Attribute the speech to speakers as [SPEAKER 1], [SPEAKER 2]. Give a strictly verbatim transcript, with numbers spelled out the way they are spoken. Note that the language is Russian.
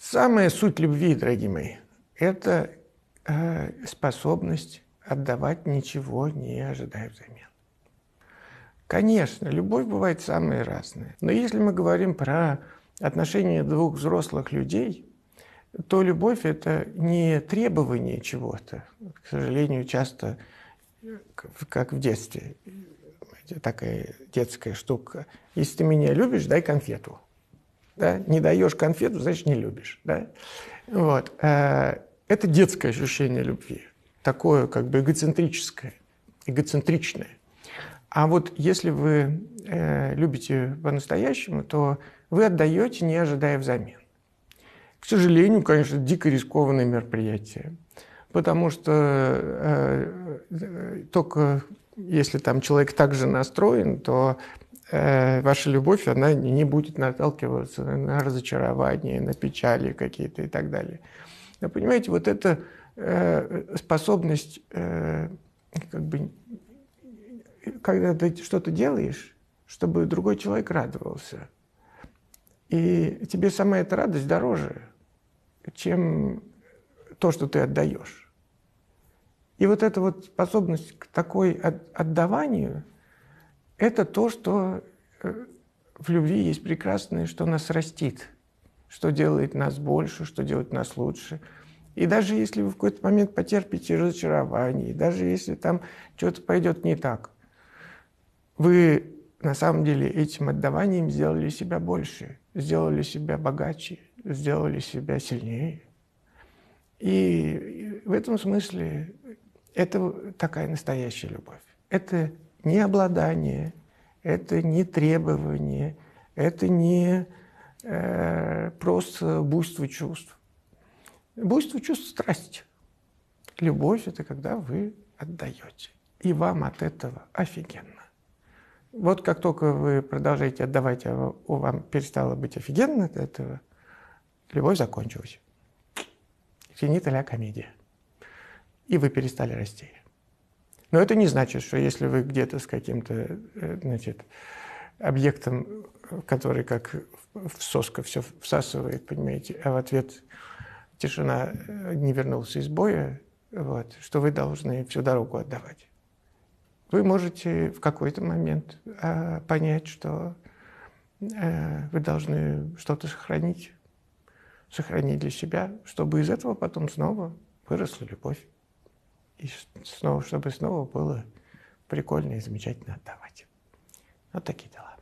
[SPEAKER 1] Самая суть любви, дорогие мои, это э, способность отдавать, ничего не ожидая взамен. Конечно, любовь бывает самая разная. Но если мы говорим про отношения двух взрослых людей, то любовь – это не требование чего-то. К сожалению, часто, как в детстве, такая детская штука. Если ты меня любишь, дай конфету. Да? Не даешь конфету, значит, не любишь. Да? Вот. Это детское ощущение любви. Такое как бы эгоцентрическое, эгоцентричное. А вот если вы э, любите по-настоящему, то вы отдаете, не ожидая взамен. К сожалению, конечно, дико рискованное мероприятие, потому что э, э, только если там человек так же настроен, то э, ваша любовь, она не будет наталкиваться на разочарование, на печали какие-то и так далее. Но понимаете, вот эта э, способность э, как бы... когда ты что-то делаешь, чтобы другой человек радовался. И тебе сама эта радость дороже, чем то, что ты отдаешь. И вот эта вот способность к такой отдаванию, это то, что в любви есть прекрасное, что нас растит, что делает нас больше, что делает нас лучше. И даже если вы в какой-то момент потерпите разочарование, даже если там что-то пойдет не так, вы на самом деле этим отдаванием сделали себя больше, сделали себя богаче, сделали себя сильнее. И в этом смысле это такая настоящая любовь. Это не обладание, это не требование, это не э, просто буйство чувств. Буйство чувств – страсть. Любовь – это когда вы отдаете. И вам от этого офигенно. Вот как только вы продолжаете отдавать, а у вам перестало быть офигенно от этого, любовь закончилась. Финита ля комедия. И вы перестали расти. Но это не значит, что если вы где-то с каким-то, значит, объектом, который как в соску все всасывает, понимаете, а в ответ тишина, не вернулся из боя, вот, что вы должны всю дорогу отдавать. Вы можете в какой-то момент э, понять, что э, вы должны что-то сохранить, сохранить для себя, чтобы из этого потом снова выросла любовь. И снова, чтобы снова было прикольно и замечательно отдавать. Вот такие дела.